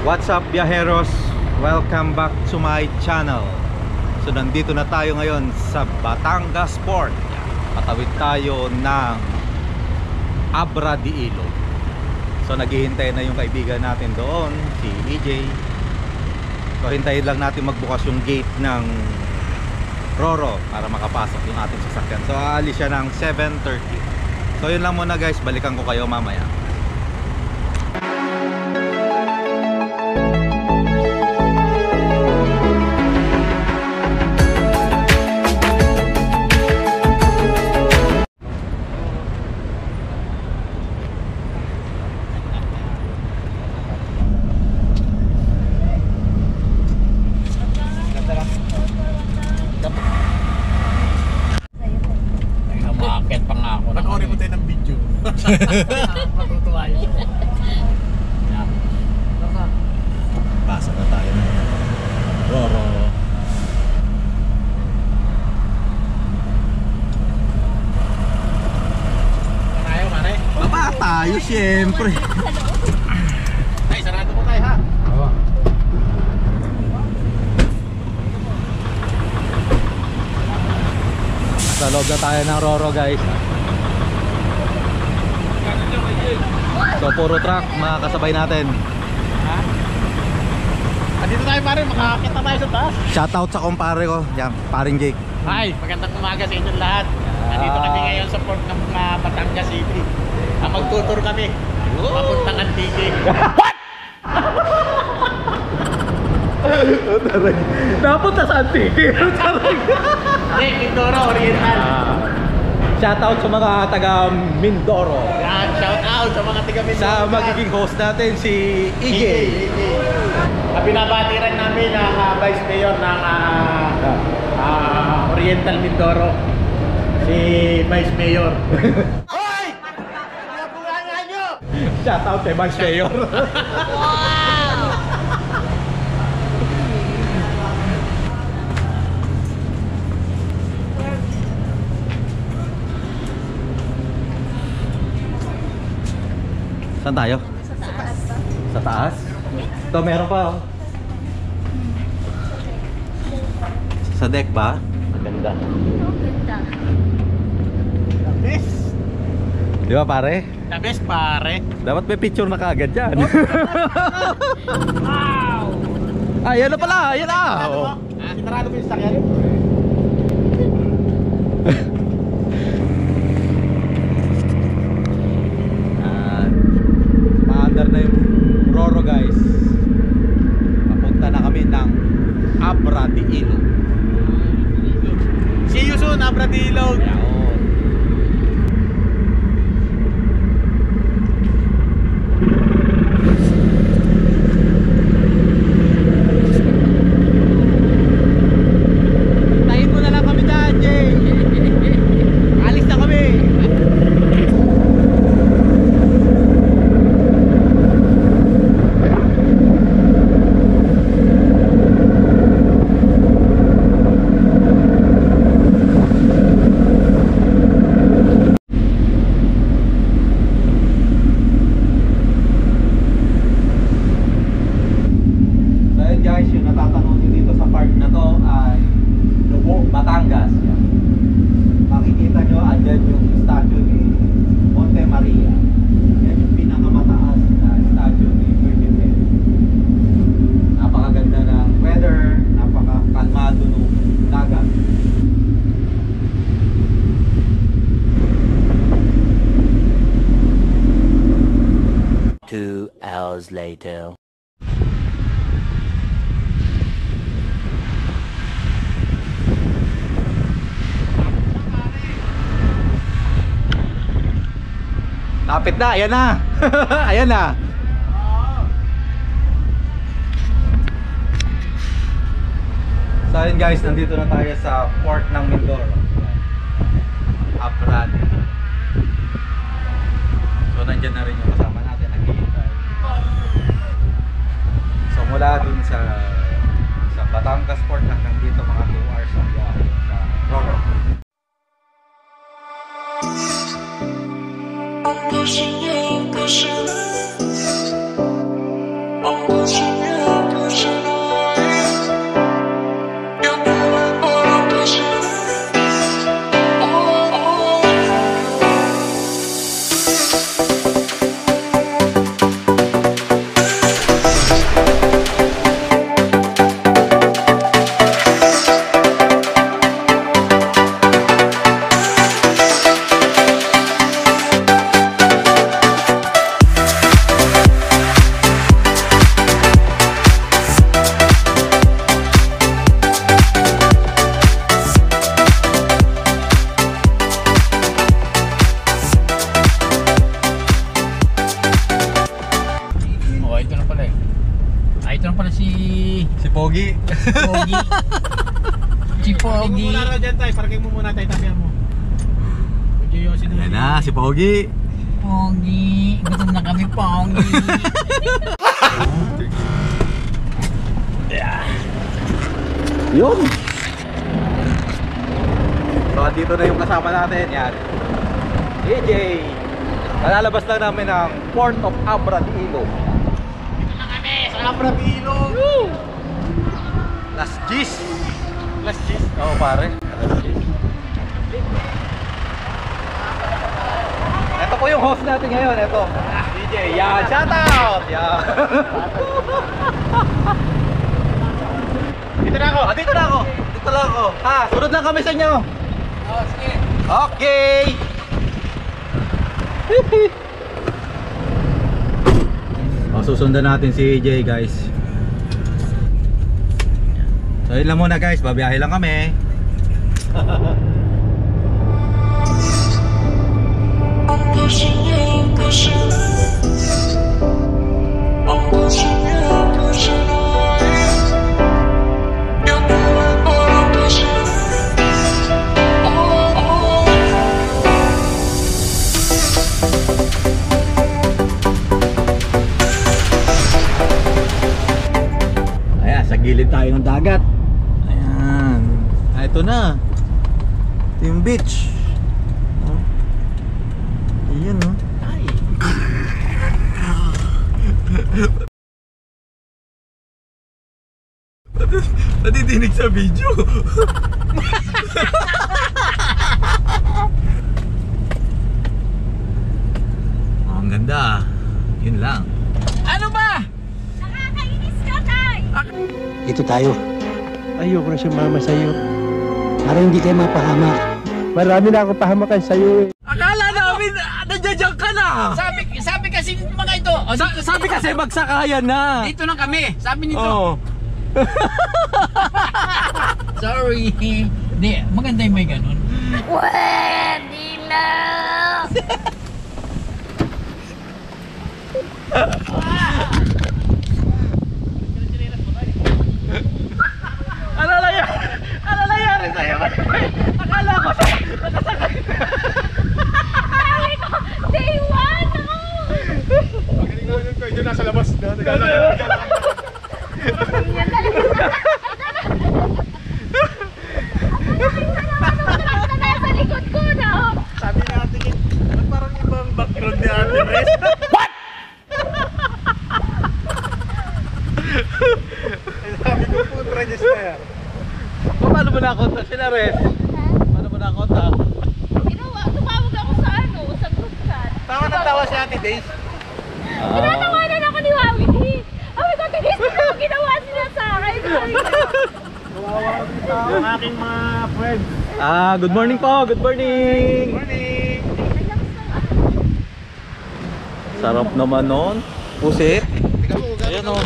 What's up, biyaheros? Welcome back to my channel. So nandito na tayo ngayon sa Batangas Port. Patawid tayo ng Abra de Ilog. So naghihintay na yung kaibigan natin doon, si EJ. So hintayin lang natin magbukas yung gate ng Roro para makapasok yung ating sasakyan. So aalis siya ng 7:30. So yun lang muna guys, balikan ko kayo mamaya. Matutuwa yun. Pasok na tayo ng Roro. Tayo, mare. Baba tayo siyempre. Ay, sarado mo tayo ha. Oo. Sa loob na tayo ng Roro guys. So puro truck mga kasabay natin. Ha? Andito tayo pare, makakakit na tayo sa taas. Shoutout sa kumpare ko, yan, paring Jake. Hi, magandang umaga sa inyong lahat. Andito kami ngayon sa port ng Batangas City. Magtutur kami. Papuntang Antique. What? Napunta sa Antique. Hindi, Mindoro, Oriental. Shoutout sa mga taga Mindoro. Yan, shout out sa mga taga Mindoro. Sa magiging host natin si Iggy. Binabati rin namin ang Vice Mayor ng Oriental Mindoro, si Vice Mayor. Hoy! Nabulangan nyo! Shoutout kay Vice Mayor. Wow! Saan tayo? Sa taas. Sa taas? Ito meron pa oh. Sa deck ba? Maganda. Ganda. The best! Di ba pare? The best pare! Dapat may picture na kaagad dyan. Wow! Ah, yan na pala! Yan na! Oh. Sinarado ko yung sakyan. Maandar na yung Roro guys. Papunta na kami ng Abra de Ilog. See you soon, Abra de Ilog! Tayin mo na lang kami dyan, Jay. Alis na kami. Guys, yung natatanong nyo dito sa park na to ay Lubo, Batangas. Yan. Makikita nyo, andyan yung statue ni Monte Maria. Yan yung pinakamataas na statue ni Ferdinand. Napakaganda ng weather, napakakalmado ng dagat. Two hours later. Lapit na, ayan na. Ayan na. So ayun guys, nandito na tayo sa port ng Mindoro. Abra de Ilog. So nandyan na rin yung kasama natin, naghihintay. So mula dun sa Batangas Port hanggang dito mga 2 hours ang biyahe sa Roro. I'm pushing you, pushing. I'm pushing you. Si Pogi. Pogi. Si Parking mo Pogi. muna raw dyan tayo. Parking mo muna tayo. Tabihan mo. Ayan na, si Pogi. Pogi. Gutom na kami, Pogi. Yun. So, dito na yung kasama natin. Yan. AJ. Nalalabas lang namin ng Port of Abra de Ilog. Dito na kami. Sa Abra de Ilog. Las Gis. Last cheese. Oo, pare. Las Gis. Ito po yung host natin ngayon. Ito. DJ. Yan. Shout out. Yan. Dito na ako. Dito na ako. Dito lang ako. Ha, sunod lang kami sa inyo. Oh, sige. Okay. Susundan natin si AJ, guys. So yun lang muna, guys, babiyahe lang kami. Ayan, sa gilid tayo ng dagat. Ayan. Ah, ito na. Ito yung beach. Oh. Ayan, no? Ay. Nadidinig sa video. Oh, ang ganda. Yun lang. Ano ba? Nakakainis ka, Tay! Ito tayo. Ayoko na sumama sa'yo. Para hindi kayo mapahamak. Marami na ako pahamakan sa'yo eh. Akala namin nandiyan ka na. Sabi kasi ng mga ito. O, Sabi kasi magsakayan na. dito lang kami. Sabi nito. Oh. Sorry. Di, maganda yung may ganun. Pwede na! Ano nangyari sa'yo? Akala ko Sabi ko, day one ako! Magaling na yun ko. Diyan nasa labas. Yan talaga. Nakita na sa likod ko na. Sabi natin yun. Parang ibang background ni Ate Res. Sabi ko po, Reyes na yan. Paano mo nakonta sila, Res? Paano mo nakonta? Tumawag ako sa sa group chat. Tawa na tawa si Ate Days. Tinatawanan ako ni Wawi. Sabi ko, tinis ko na ginawa sila sa akin. Sabi ko, Kawawa ang aking mga friends. Good morning po. Good morning. Morning! Sarap naman nun. Pusit. Ayan o.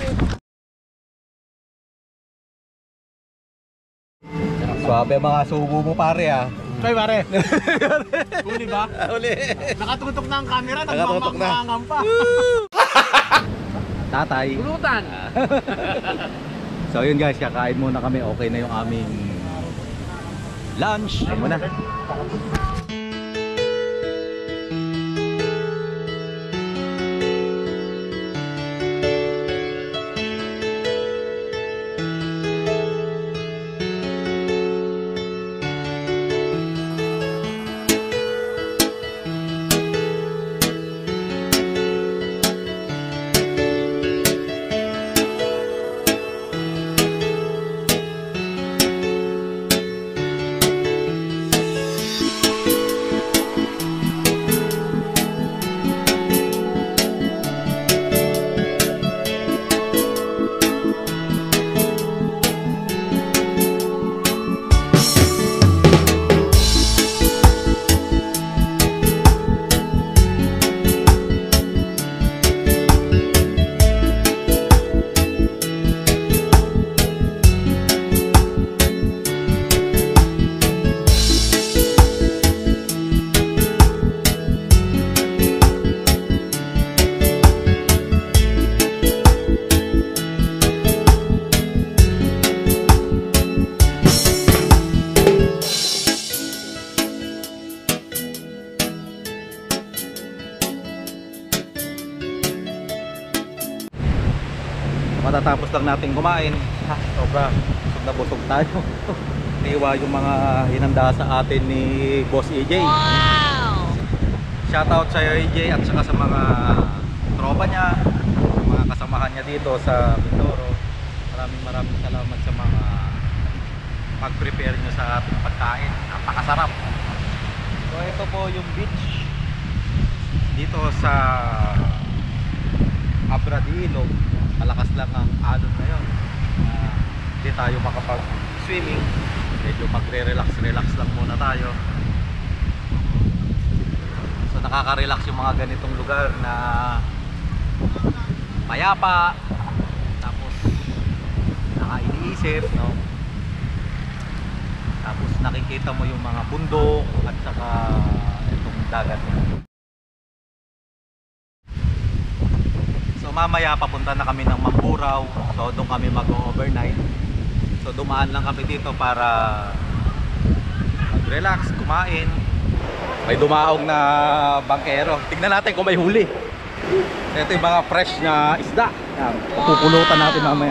Swabe mga subo mo, pare, ah. Kay pare. Uli ba? Uli. Nakatutok na ang camera, Nakatutok na. nagmamangmangang pa. Tatay. Pulutan. So yun, guys, kakain muna kami. Okay na yung aming lunch. Ayun muna. Matatapos lang natin kumain. Sobra busog na busog tayo. Iwa yung mga hinanda sa atin ni Boss EJ. Wow! Shoutout sa EJ at saka sa mga tropa niya, mga kasamahan niya dito sa Mindoro. Maraming salamat sa mga pag-prepare nyo sa ating pagkain. Napakasarap. So ito po yung beach dito sa Abra de Ilog. Malakas lang ang alon ngayon. Hindi tayo makapag-swimming. Medyo magre-relax lang muna tayo. So nakaka-relax yung mga ganitong lugar na payapa, tapos nakainisip, no? Tapos nakikita mo yung mga bundok at saka itong dagat. So mamaya papunta na kami ng Mamburao. So doon kami mag-overnight. So dumaan lang kami dito para mag-relax, kumain. May dumaong na bangkero. Tignan natin kung may huli. Ito yung mga fresh na isda. Yan, papupulutan natin mamaya.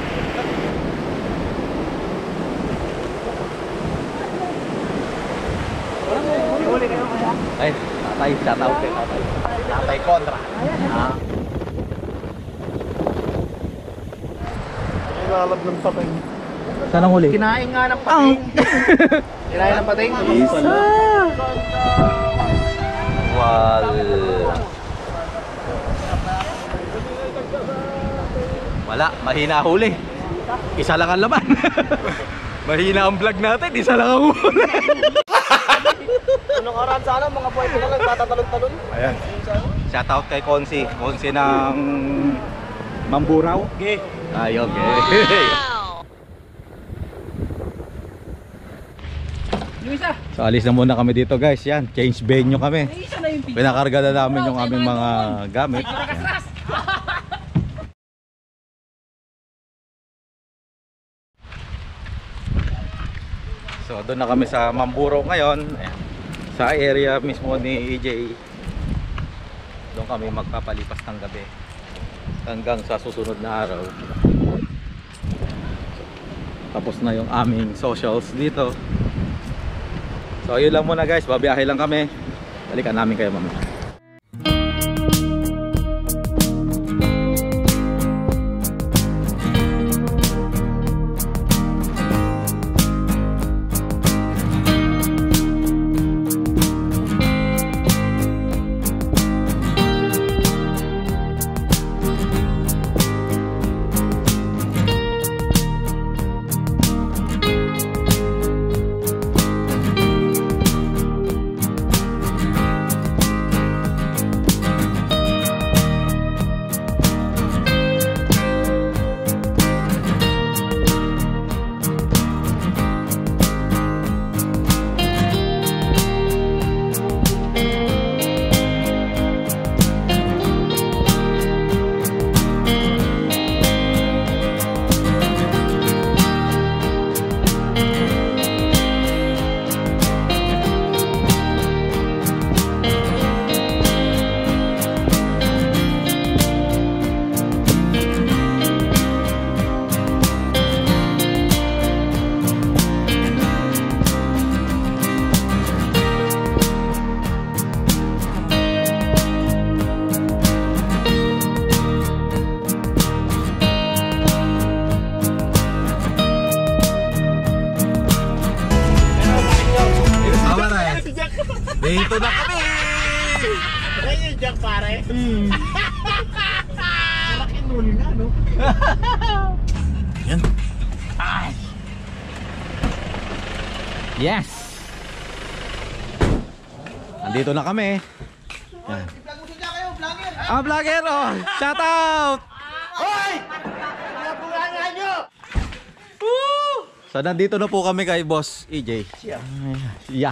Ay, tatay, shoutout kay tatay. Tatay kontra. Ilalab ng patay. Saan ang huli? Kinain nga ng pating. Kinain ng pating. Wala, mahina huli. Isa lang ang laman. Mahina ang vlog natin, isa lang ang huli. Anong oras sana mga buhay ko na lang tatatalon-talon. Ayan. Shoutout kay Konsi. Konsi ng Mamburao. Okay. Ayun, okay. So alis na muna kami dito guys. Yan, change venue kami. Pinakarga na namin yung aming mga gamit. Yan. So doon na kami sa Mamburao ngayon. Ayan. Sa area mismo ni EJ. Doon kami magpapalipas ng gabi hanggang sa susunod na araw. Tapos na yung aming socials dito. So yun lang muna guys, babiyahe lang kami. Balikan namin kayo mamaya. Dito na kami! Ay, yung Jack pare. Malaking nuli na, no? Yan. Ay. Yes! Andito na kami. Yan. Ah, vlogger! Oh! Shout out! Hoy! Nabulangan nyo! So nandito na po kami kay Boss EJ. Yeah.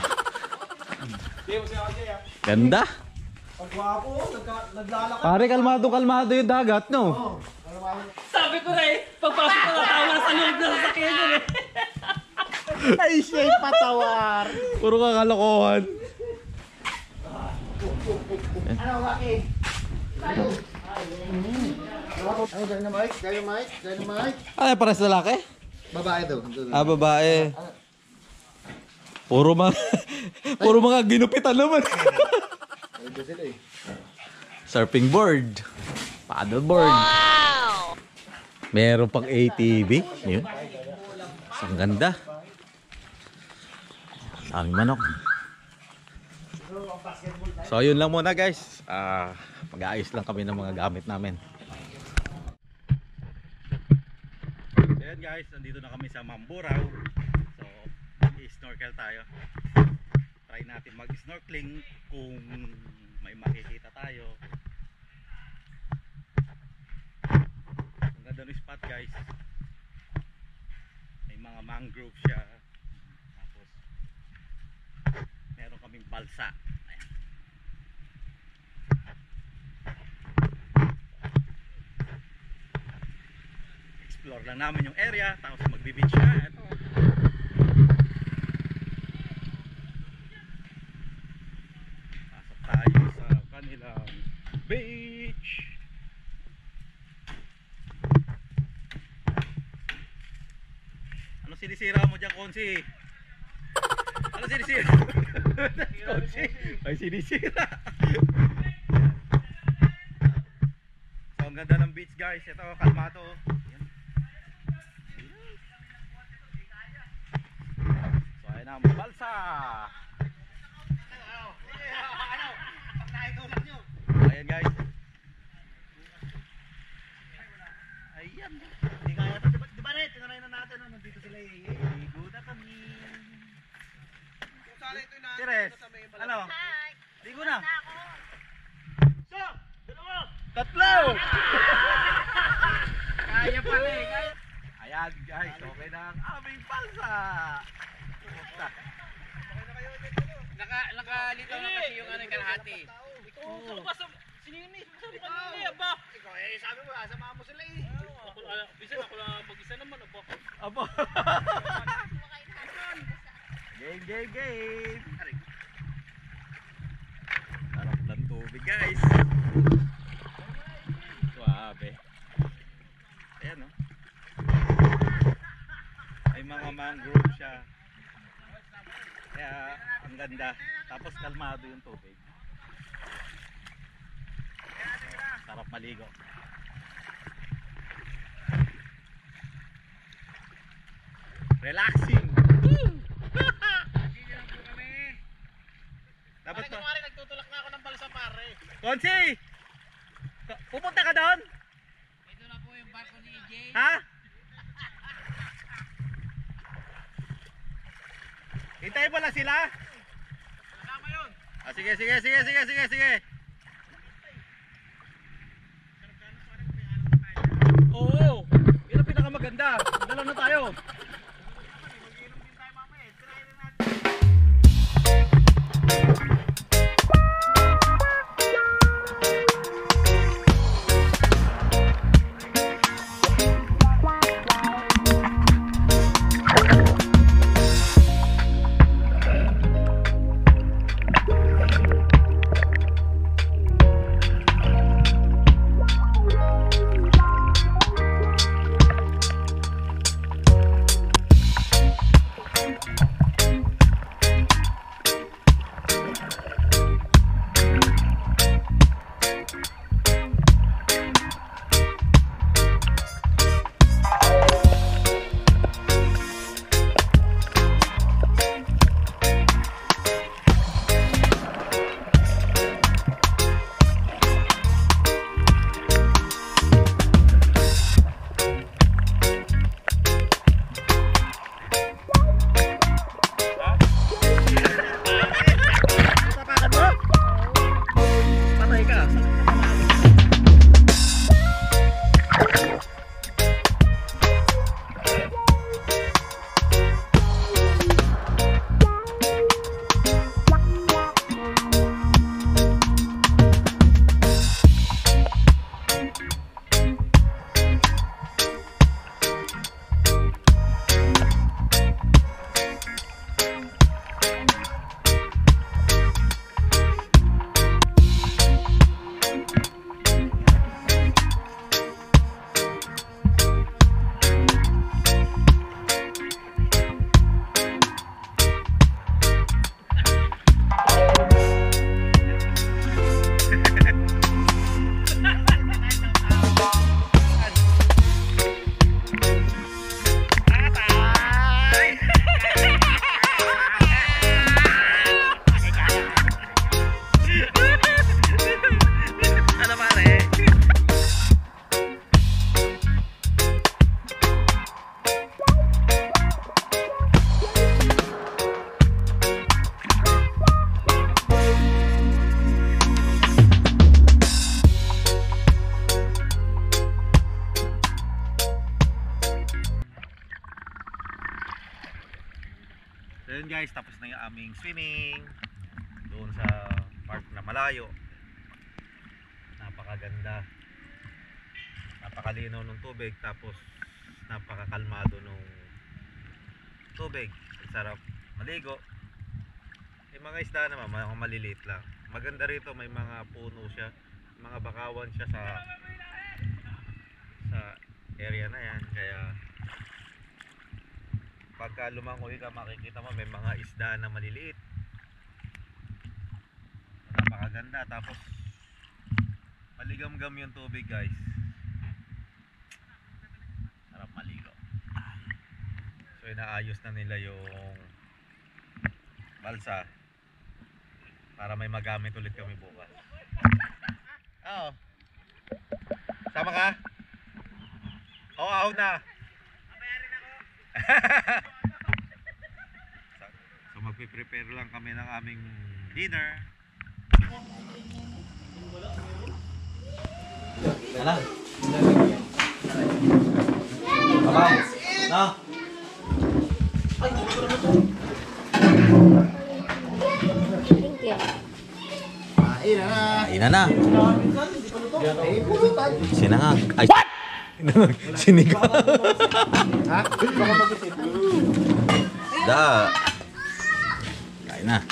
Ganda. Pare, kalmado yung dagat, no? Sabi ko na eh, pagpasok ko natawa sa loob na sasakyan yun eh. Ay, siya'y patawar. Puro kakalokohan. Ano, Waki? Ano, dynamite? Dynamite? Dynamite? Ano yung pares lalaki? Babae daw. Ah, babae. Puro mga puro mga ginupitan naman. Surfing board. Paddle board. Wow! Meron pang ATV. Yun. Ang ganda. Aming manok. So yun lang muna guys. Mag-aayos lang kami ng mga gamit namin. Ayan guys, nandito na kami sa Mamburao. So, i-snorkel tayo. Try natin mag-snorkeling kung may makikita tayo. Ang ganda ng spot guys. May mga mangrove siya. Tapos meron kaming balsa. Ayan. Explore lang namin yung area, tapos magbe-beach na. Pasok tayo sa kanilang beach. Ano sinisira mo dyan, Konsi? Ano sinisira? Konsi? Ay, sinisira. So, ang ganda ng beach guys. Ito, kalmado. Ayan. So, ayan na, balsa. Ayan guys. Ayan. Hindi kaya ito. Diba rin? Tinanay na natin. Nandito sila eh. Ligo na kami. Tires. Ano? Ligo na. So, dalawa. Tatlo. Kaya pala eh. Kaya. Ayan guys. Okay na ang aming balsa. Pumunta. Nakalitaw na kasi yung anong kalahati. Oo. Sinini. Kanina ba? Ikaw eh, sabi mo, asama mo sila eh. Bisan ako lang mag-isa naman. Abo. Game. Sarap ng tubig guys. Suabe. Ayan o. May mga mangrove siya. Kaya ang ganda. Tapos kalmado yung tubig. Sarap maligo. Relaxing. Dapat pa. Pare, nagtutulak na ako ng balsa pare. Konsi! Pupunta ka doon? Ito na po yung barko ni EJ. Ha? Hintayin mo lang sila? Kasama yun. Sige. Oo! Yun ang pinakamaganda. Dalaw na tayo. Ayun guys, tapos na yung aming swimming doon sa park na malayo. Napakaganda, napakalinaw ng tubig, tapos napakakalmado ng tubig. Ang sarap maligo. Yung mga isda naman, mga maliliit lang. Maganda rito, may mga puno siya, mga bakawan siya sa area na yan. Kaya pagka lumangoy ka, makikita mo may mga isda na maliliit. Napakaganda, tapos maligam-gam yung tubig guys. Sarap maligo. So inaayos na nila yung balsa para may magamit ulit kami bukas. Oo. Sama ka? Oo, out na. So magpe-prepare lang kami ng aming dinner. Alam. Bye. Na. Kain na. Sinangag. Ay. What? Sinigang. Ha? Da. Kain na.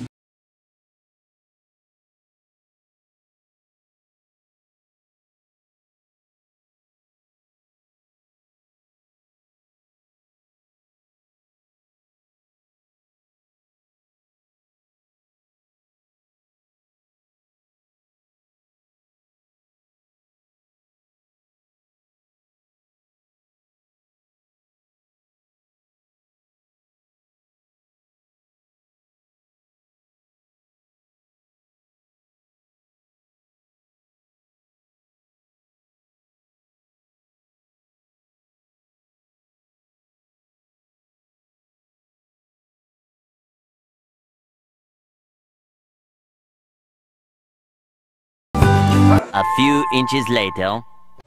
A few inches later.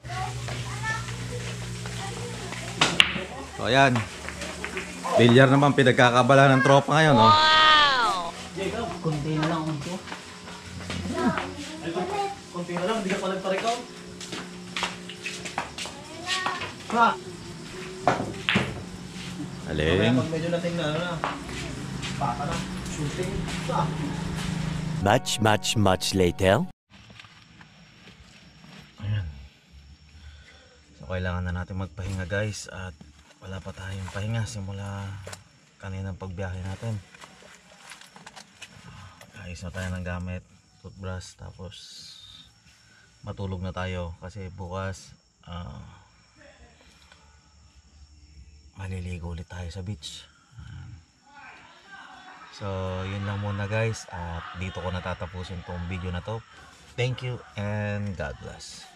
So ayan. Bilyar naman pinagkakabala ng tropa ngayon, oh. Kunti na lang ito. Kunti na lang, hindi ka pa nagparikaw. Ha! Aling. Pag medyo nating na, baka na, shooting. Much later. Ayan. So kailangan na natin magpahinga guys, at wala pa tayong pahinga simula kaninang pagbiyahe natin. Ayos na tayo ng gamit, toothbrush, tapos matulog na tayo kasi bukas maliligo ulit tayo sa beach. So yun lang muna guys, at dito ko natatapusin tong video na to. Thank you and God bless.